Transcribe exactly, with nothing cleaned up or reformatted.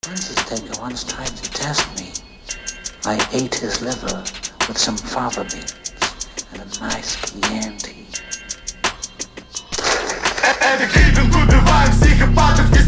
Francis Taker once tried to test me. I ate his liver with some fava beans and a nice Chianti. Это клипинг, убиваем психопатов.